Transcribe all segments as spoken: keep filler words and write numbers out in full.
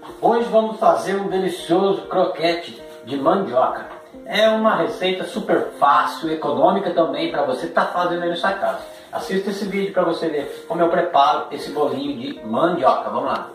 Hoje vamos fazer um delicioso croquete de mandioca. É uma receita super fácil, econômica também para você estar fazendo aí na sua casa. Assista esse vídeo para você ver como eu preparo esse bolinho de mandioca. Vamos lá!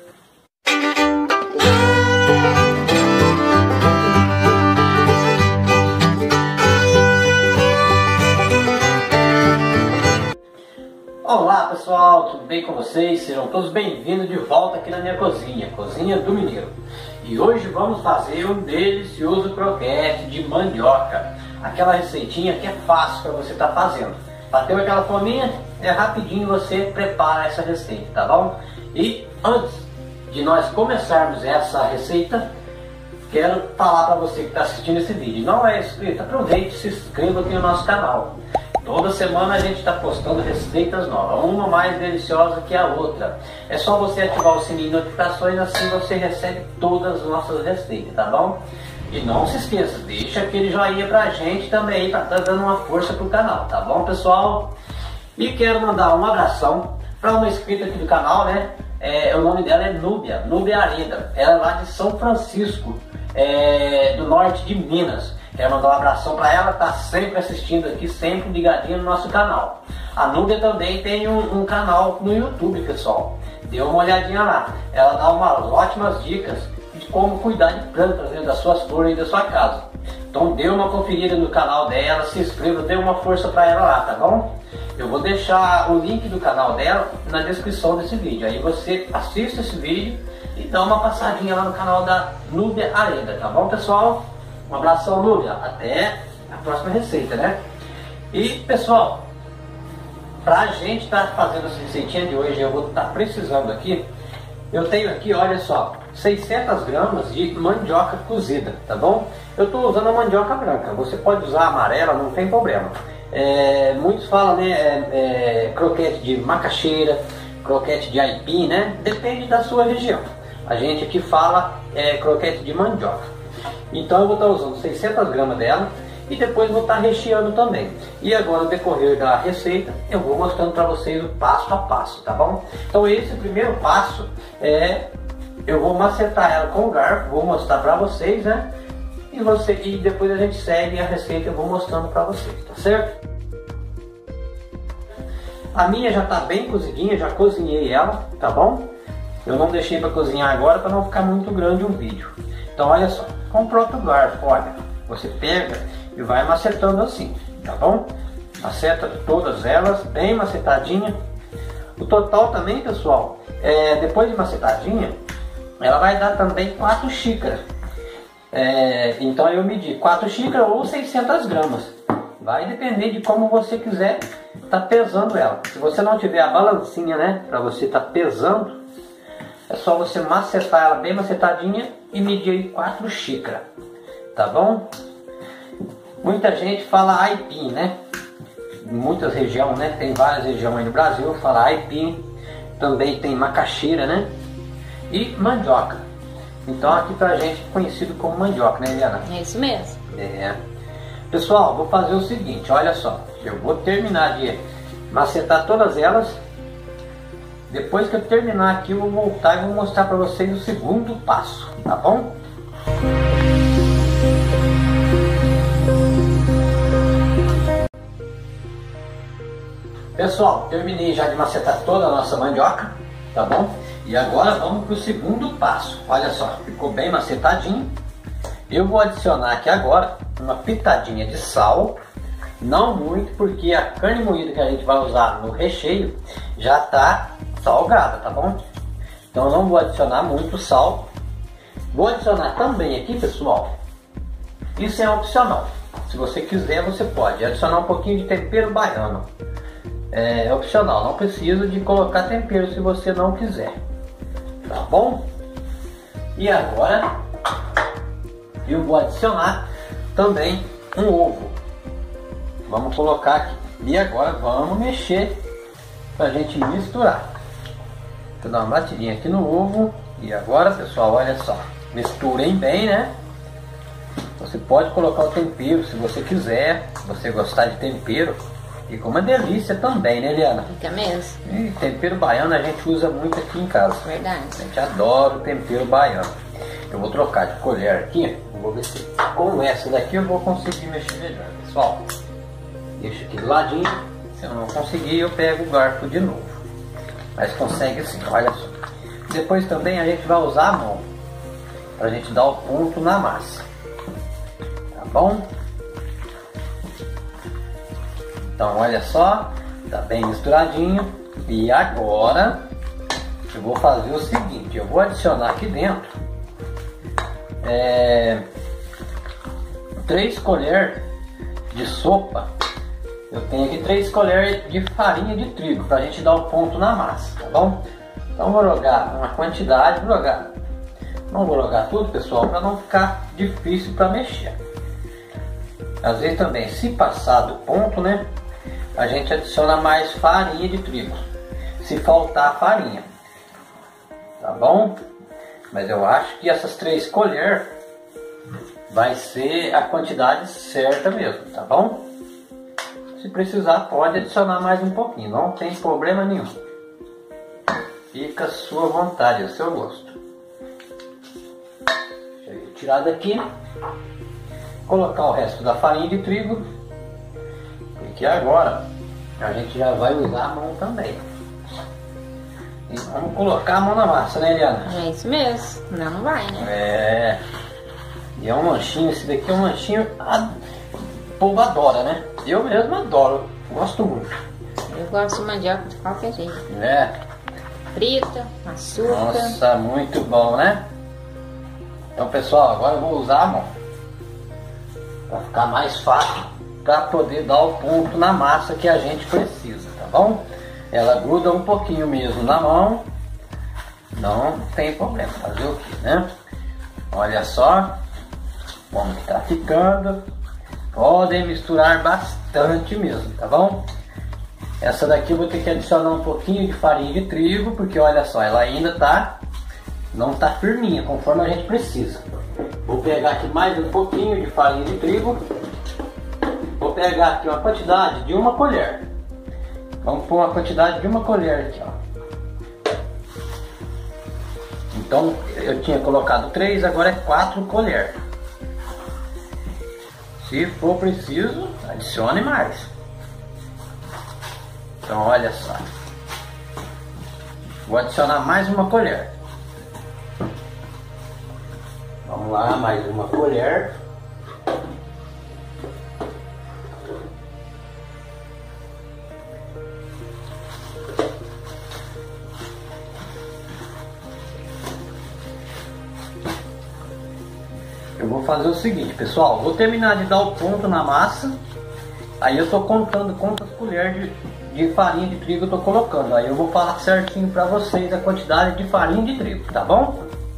Olá pessoal, tudo bem com vocês? Sejam todos bem-vindos de volta aqui na minha cozinha, Cozinha do Mineiro. E hoje vamos fazer um delicioso croquete de mandioca. Aquela receitinha que é fácil para você estar fazendo. Bateu aquela fominha, é rapidinho você prepara essa receita, tá bom? E antes de nós começarmos essa receita, quero falar para você que está assistindo esse vídeo, não é inscrito, aproveite e se inscreva aqui no nosso canal. Toda semana a gente está postando receitas novas, uma mais deliciosa que a outra. É só você ativar o sininho de notificações, assim você recebe todas as nossas receitas, tá bom? E não se esqueça, deixa aquele joinha pra gente também, para estar dando uma força pro canal, tá bom pessoal? E quero mandar um abração para uma inscrita aqui do canal, né? É, o nome dela é Núbia, Núbia Areda. Ela é lá de São Francisco, é, do norte de Minas. Quero mandar um abração para ela, tá sempre assistindo aqui, sempre ligadinha no nosso canal. A Núbia também tem um, um canal no YouTube, pessoal. Dê uma olhadinha lá. Ela dá umas ótimas dicas de como cuidar de plantas, né, das suas flores e da sua casa. Então dê uma conferida no canal dela, se inscreva, dê uma força para ela lá, tá bom? Eu vou deixar o link do canal dela na descrição desse vídeo. Aí você assiste esse vídeo e dá uma passadinha lá no canal da Núbia Areda, tá bom pessoal? Um abração, Núbia. Até a próxima receita, né? E, pessoal, pra gente estar tá fazendo essa receitinha de hoje, eu vou estar tá precisando aqui. Eu tenho aqui, olha só, seiscentas gramas de mandioca cozida, tá bom? Eu estou usando a mandioca branca. Você pode usar a amarela, não tem problema. É, muitos falam, né, é, é, croquete de macaxeira, croquete de aipim, né? Depende da sua região. A gente aqui fala é, croquete de mandioca. Então eu vou estar usando seiscentas gramas dela e depois vou estar recheando também. E agora no decorrer da receita eu vou mostrando para vocês o passo a passo, tá bom? Então esse primeiro passo é, eu vou macetar ela com o garfo, vou mostrar para vocês, né? E, você, e depois a gente segue a receita, eu vou mostrando para vocês, tá certo? A minha já está bem cozidinha, já cozinhei ela, tá bom? Eu não deixei para cozinhar agora para não ficar muito grande o vídeo. Então olha só, com o próprio garfo, olha, você pega e vai macetando assim, tá bom? Maceta todas elas, bem macetadinha. O total também, pessoal, é, depois de macetadinha, ela vai dar também quatro xícaras. É, então eu medi quatro xícaras ou seiscentas gramas. Vai depender de como você quiser tá pesando ela. Se você não tiver a balancinha, né, para você tá pesando, é só você macetar ela bem macetadinha e medir aí quatro xícaras, tá bom? Muita gente fala aipim, né? Em muitas regiões, né? Tem várias regiões aí no Brasil, fala aipim, também tem macaxeira, né? E mandioca. Então aqui pra gente é conhecido como mandioca, né, Eliana? É isso mesmo. É. Pessoal, vou fazer o seguinte, olha só. Eu vou terminar de macetar todas elas. Depois que eu terminar aqui, eu vou voltar e vou mostrar para vocês o segundo passo, tá bom? Pessoal, terminei já de macetar toda a nossa mandioca, tá bom? E agora vamos para o segundo passo. Olha só, ficou bem macetadinho. Eu vou adicionar aqui agora uma pitadinha de sal. Não muito, porque a carne moída que a gente vai usar no recheio já está salgada, tá bom? Então eu não vou adicionar muito sal. Vou adicionar também aqui, pessoal, isso é opcional. Se você quiser, você pode adicionar um pouquinho de tempero baiano. É opcional, não precisa de colocar tempero se você não quiser, tá bom? E agora eu vou adicionar também um ovo. Vamos colocar aqui. E agora vamos mexer pra gente misturar. Vou dar uma batidinha aqui no ovo. E agora, pessoal, olha só. Misturem bem, né? Você pode colocar o tempero se você quiser. Se você gostar de tempero, Fica uma delícia também, né, Eliana? Fica mesmo. E tempero baiano a gente usa muito aqui em casa. Verdade. A gente adora o tempero baiano. Eu vou trocar de colher aqui. Vou ver se com essa daqui eu vou conseguir mexer melhor, pessoal. Deixa aqui do ladinho. Se eu não conseguir, eu pego o garfo de novo. Mas consegue sim, olha só. Depois também a gente vai usar a mão pra gente dar o ponto na massa. Tá bom? Então olha só, tá bem misturadinho. E agora eu vou fazer o seguinte, eu vou adicionar aqui dentro é, três colheres de sopa. Eu tenho aqui três colheres de farinha de trigo pra gente dar o ponto na massa, tá bom? Então vou jogar uma quantidade, vou jogar, não vou jogar tudo, pessoal, para não ficar difícil para mexer. Às vezes também, se passar do ponto, né, a gente adiciona mais farinha de trigo, se faltar farinha, tá bom? Mas eu acho que essas três colheres vai ser a quantidade certa mesmo, tá bom? Se precisar, pode adicionar mais um pouquinho, não tem problema nenhum. Fica a sua vontade, a seu gosto. Deixa eu tirar daqui. Colocar o resto da farinha de trigo. Porque agora a gente já vai usar a mão também. E vamos colocar a mão na massa, né, Eliana? É isso mesmo. Não, não vai, né? É. E é um lanchinho, esse daqui é um lanchinho. A... O povo adora, né? Eu mesmo adoro. Gosto muito. Eu gosto de mandioca de qualquer jeito. É. Frita, açúcar. Nossa, muito bom, né? Então, pessoal, agora eu vou usar a mão para ficar mais fácil, para poder dar o ponto na massa que a gente precisa, tá bom? Ela gruda um pouquinho mesmo na mão, não tem problema, fazer o que, né? Olha só como que tá ficando. Podem misturar bastante mesmo, tá bom? Essa daqui eu vou ter que adicionar um pouquinho de farinha de trigo, porque olha só, ela ainda tá, não tá firminha, conforme a gente precisa. Vou pegar aqui mais um pouquinho de farinha de trigo. Vou pegar aqui uma quantidade de uma colher. Vamos pôr uma quantidade de uma colher aqui, ó. Então eu tinha colocado três, agora é quatro colheres. Se for preciso, adicione mais. Então olha só, vou adicionar mais uma colher. Vamos lá, mais uma colher. Eu vou fazer o seguinte, pessoal, vou terminar de dar o ponto na massa. Aí eu tô contando quantas colheres de de farinha de trigo eu tô colocando. Aí eu vou falar certinho para vocês a quantidade de farinha de trigo, tá bom?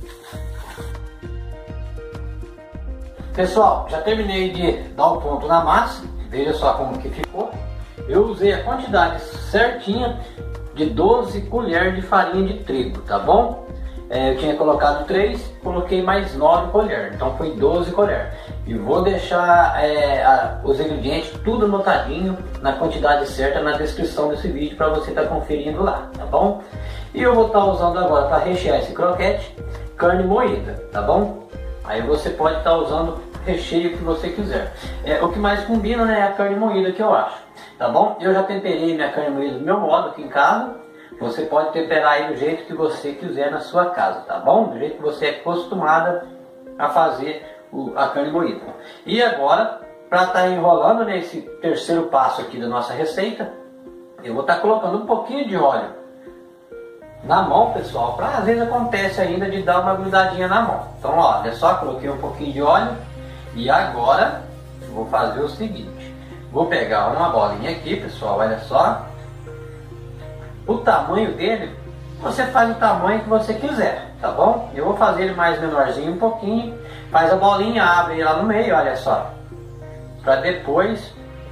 Pessoal, já terminei de dar o ponto na massa. Veja só como que ficou. Eu usei a quantidade certinha de doze colheres de farinha de trigo, tá bom? É, eu tinha colocado três, coloquei mais nove colheres, então foi doze colheres. E vou deixar é, a, os ingredientes tudo anotadinho na quantidade certa na descrição desse vídeo para você estar tá conferindo lá, tá bom? E eu vou estar tá usando agora para rechear esse croquete carne moída, tá bom? Aí você pode estar tá usando o recheio que você quiser. É, o que mais combina, né, é a carne moída, que eu acho, tá bom? Eu já temperei minha carne moída do meu modo aqui em casa. Você pode temperar aí do jeito que você quiser na sua casa, tá bom? Do jeito que você é acostumada a fazer o, a carne moída. E agora, para estar tá enrolando nesse terceiro passo aqui da nossa receita, eu vou estar tá colocando um pouquinho de óleo na mão, pessoal, para às vezes acontece ainda de dar uma grudadinha na mão. Então, ó, olha só, coloquei um pouquinho de óleo e agora eu vou fazer o seguinte. Vou pegar uma bolinha aqui, pessoal, olha só. O tamanho dele, você faz o tamanho que você quiser, tá bom? Eu vou fazer ele mais menorzinho um pouquinho. Faz a bolinha, abre lá no meio, olha só. Para depois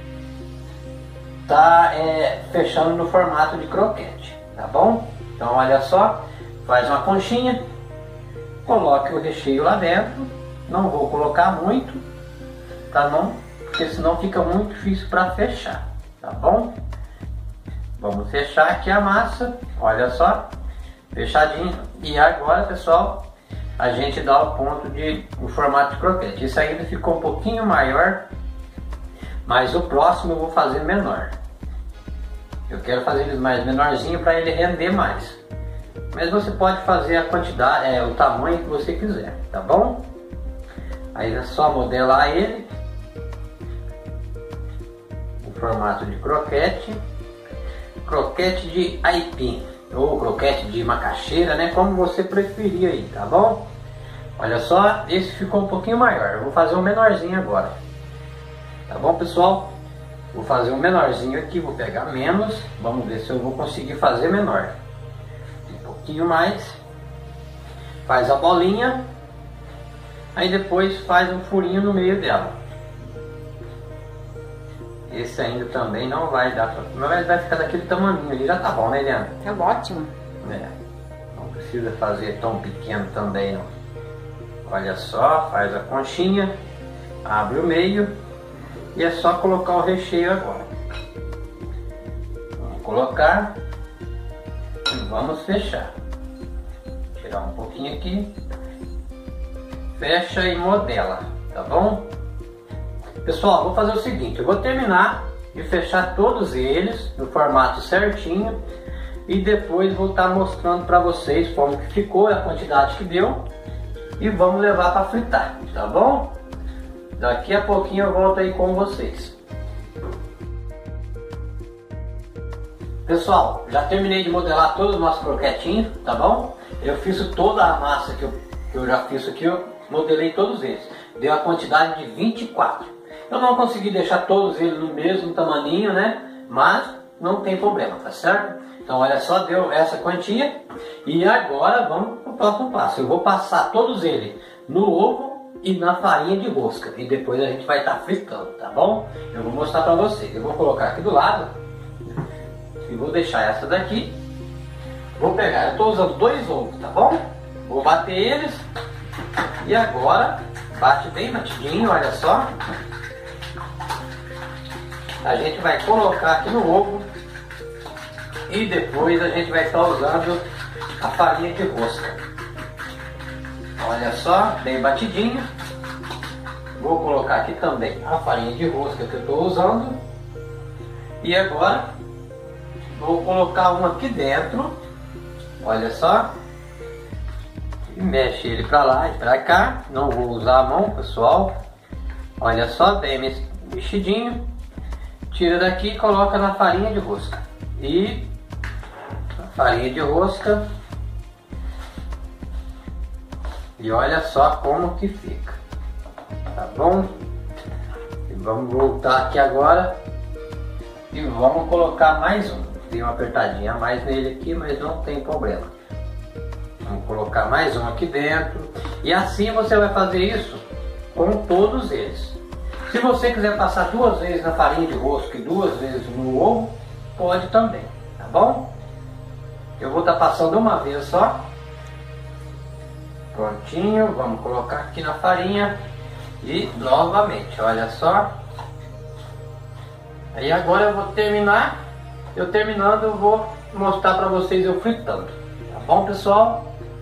tá é, fechando no formato de croquete, tá bom? Então olha só, faz uma conchinha, coloque o recheio lá dentro. Não vou colocar muito, tá não? Porque senão fica muito difícil para fechar, tá bom? Vamos fechar aqui a massa, olha só, fechadinho. E agora, pessoal, a gente dá o ponto de o formato de croquete. Isso ainda ficou um pouquinho maior, mas o próximo eu vou fazer menor. Eu quero fazer eles mais menorzinho para ele render mais. Mas você pode fazer a quantidade, é, o tamanho que você quiser, tá bom? Aí é só modelar ele, o formato de croquete, croquete de aipim, ou croquete de macaxeira, né? Como você preferir aí, tá bom? Olha só, esse ficou um pouquinho maior, eu vou fazer um menorzinho agora. Tá bom, pessoal? Vou fazer um menorzinho aqui, vou pegar menos, vamos ver se eu vou conseguir fazer menor. Um pouquinho mais, faz a bolinha, aí depois faz um furinho no meio dela. Esse ainda também não vai dar pra... mas vai ficar daquele tamanho ali, já tá bom, né, Eliana? Tá ótimo. É, não precisa fazer tão pequeno também não. Olha só, faz a conchinha, abre o meio e é só colocar o recheio agora. Vamos colocar e vamos fechar. Tirar um pouquinho aqui, fecha e modela, tá bom? Pessoal, vou fazer o seguinte, eu vou terminar de fechar todos eles no formato certinho e depois vou estar mostrando para vocês como que ficou, a quantidade que deu e vamos levar para fritar, tá bom? Daqui a pouquinho eu volto aí com vocês. Pessoal, já terminei de modelar todos os nossos croquetinhos, tá bom? Eu fiz toda a massa que eu, que eu já fiz aqui, eu modelei todos eles. Deu a quantidade de vinte e quatro. Eu não consegui deixar todos eles no mesmo tamaninho, né? Mas não tem problema, tá certo? Então olha só, deu essa quantia. E agora vamos para o próximo passo. Eu vou passar todos eles no ovo e na farinha de rosca. E depois a gente vai estar fritando, tá bom? Eu vou mostrar para vocês. Eu vou colocar aqui do lado. E vou deixar essa daqui. Vou pegar, eu estou usando dois ovos, tá bom? Vou bater eles. E agora, bate bem batidinho, olha só. A gente vai colocar aqui no ovo e depois a gente vai estar usando a farinha de rosca. Olha só, bem batidinho. Vou colocar aqui também a farinha de rosca que eu estou usando. E agora vou colocar uma aqui dentro. Olha só. E mexe ele para lá e para cá. Não vou usar a mão, pessoal. Olha só, bem mexidinho. Tira daqui e coloca na farinha de rosca. E a farinha de rosca. E olha só como que fica. Tá bom? E vamos voltar aqui agora. E vamos colocar mais um. Tem uma apertadinha a mais nele aqui, mas não tem problema. Vamos colocar mais um aqui dentro. E assim você vai fazer isso com todos eles. Se você quiser passar duas vezes na farinha de rosca e duas vezes no ovo, pode também, tá bom? Eu vou estar passando uma vez só. Prontinho, vamos colocar aqui na farinha e novamente, olha só. Aí agora eu vou terminar. Eu terminando eu vou mostrar para vocês eu fritando, tá bom, pessoal?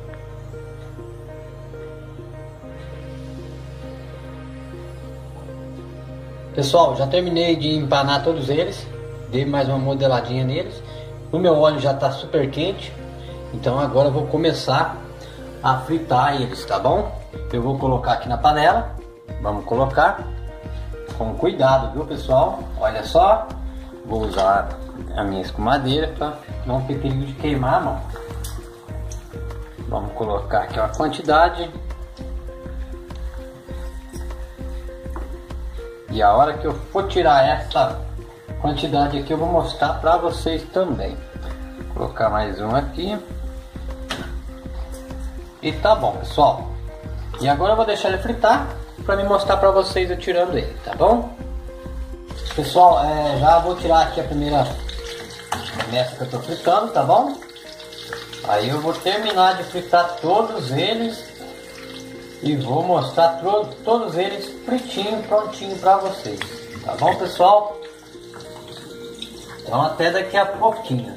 Pessoal, já terminei de empanar todos eles. Dei mais uma modeladinha neles. O meu óleo já está super quente. Então agora eu vou começar a fritar eles, tá bom? Eu vou colocar aqui na panela. Vamos colocar com cuidado, viu, pessoal? Olha só. Vou usar a minha escumadeira para não ter perigo de queimar a mão. Vamos colocar aqui a quantidade. E a hora que eu for tirar essa quantidade aqui eu vou mostrar para vocês também. Vou colocar mais um aqui. E tá bom, pessoal. E agora eu vou deixar ele fritar para me mostrar para vocês eu tirando ele, tá bom? Pessoal, é, já vou tirar aqui a primeira messa que eu tô fritando, tá bom? Aí eu vou terminar de fritar todos eles. E vou mostrar to todos eles fritinho, prontinho para vocês. Tá bom, pessoal? Então até daqui a pouquinho.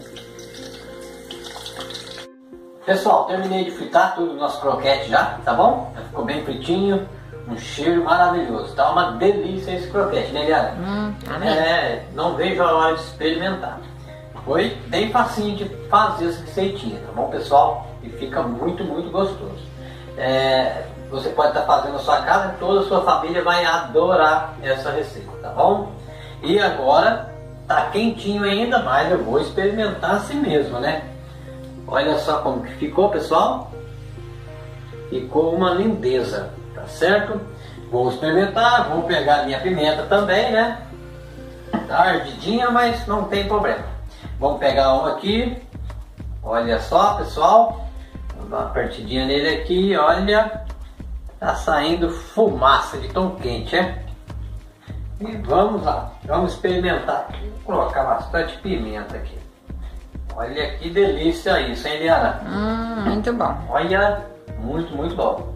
Pessoal, terminei de fritar tudo o nosso croquete já, tá bom? Já ficou bem fritinho, um cheiro maravilhoso. Tá uma delícia esse croquete, né, Eliana? Hum, tá bem. É, não vejo a hora de experimentar. Foi bem facinho de fazer essa receitinha, tá bom, pessoal? E fica muito, muito gostoso. É, você pode estar fazendo na sua casa e toda a sua família vai adorar essa receita, tá bom? E agora, tá quentinho ainda mais, eu vou experimentar assim mesmo, né? Olha só como que ficou, pessoal. Ficou uma lindeza, tá certo? Vou experimentar, vou pegar a minha pimenta também, né? Tá ardidinha, mas não tem problema. Vamos pegar uma aqui. Olha só, pessoal. Vou dar uma partidinha nele aqui, olha. Tá saindo fumaça de tão quente, é? E vamos lá, vamos experimentar. Vou colocar bastante pimenta aqui. Olha que delícia isso, hein, Eliana? Hum, muito bom. Olha, muito, muito bom.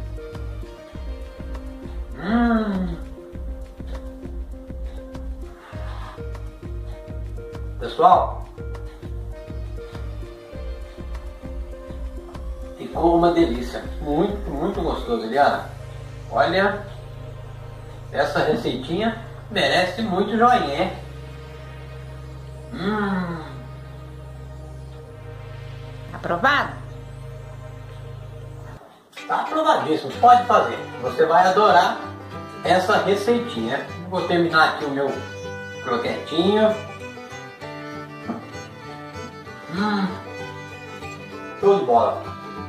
Hum. Pessoal, ficou uma delícia. Muito, muito gostoso, Eliana. Olha, essa receitinha merece muito joinha, hein? Hum. Aprovado? Tá aprovadíssimo, pode fazer. Você vai adorar essa receitinha. Vou terminar aqui o meu croquetinho. Hum, show de bola.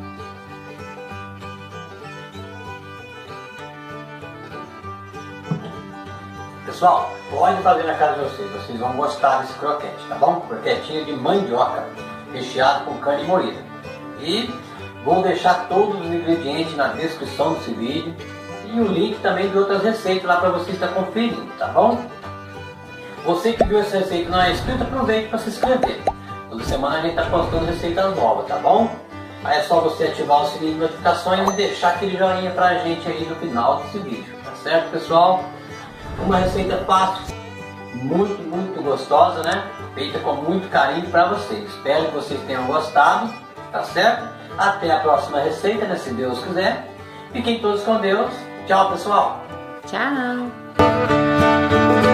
Pessoal, pode fazer na casa de vocês, vocês vão gostar desse croquete, tá bom? Croquetinho de mandioca, recheado com carne moída. E vou deixar todos os ingredientes na descrição desse vídeo e o link também de outras receitas lá para você estar conferindo, tá bom? Você que viu essa receita e não é inscrito, aproveite para se inscrever. Toda semana a gente está postando receitas novas, tá bom? Aí é só você ativar o sininho de notificações e deixar aquele joinha pra gente aí no final desse vídeo, tá certo, pessoal? Uma receita fácil, muito, muito gostosa, né? Feita com muito carinho para vocês. Espero que vocês tenham gostado, tá certo? Até a próxima receita, né? Se Deus quiser. Fiquem todos com Deus. Tchau, pessoal. Tchau.